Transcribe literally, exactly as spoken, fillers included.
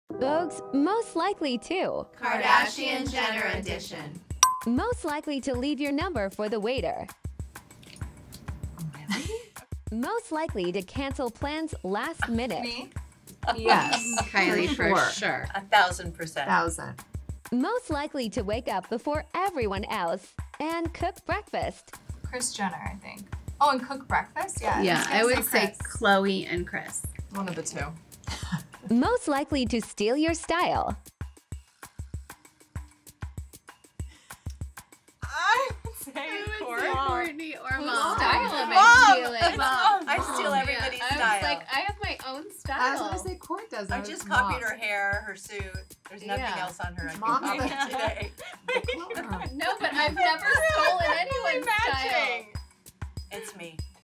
Vogue's most likely to. Kardashian Jenner edition. Most likely to leave your number for the waiter. Really? Most likely to cancel plans last minute. Me? Yes. Kylie for sure. sure. A thousand percent. Thousand. Most likely to wake up before everyone else and cook breakfast. Kris Jenner, I think. Oh, and cook breakfast? Yeah. Yeah, I I was would gonna say Khloé and Kris. one of the two. Most likely to steal your style. I would say Kourtney. Kourtney or Whose Mom. style am Mom! I stealing? Mom! I steal everybody's I was style. like, I have my own style. I was gonna say Court does. I just copied her hair, her suit. There's nothing Yeah. else on her I can Mom, copy but- today. No, but I've never stolen anyone's style. matching. It's me.